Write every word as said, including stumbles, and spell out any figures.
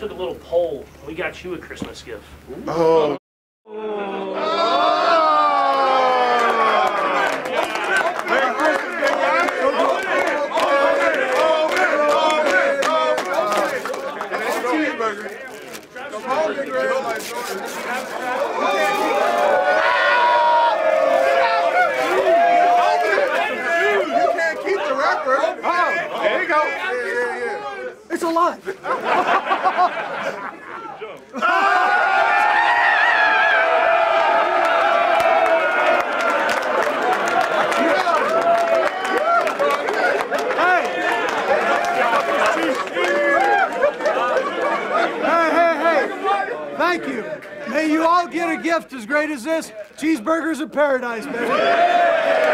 took a little poll. We got you a Christmas gift. Oh. It's alive. Hey. Hey, hey, hey. Thank you. May you all get a gift as great as this. Cheeseburgers of paradise, baby.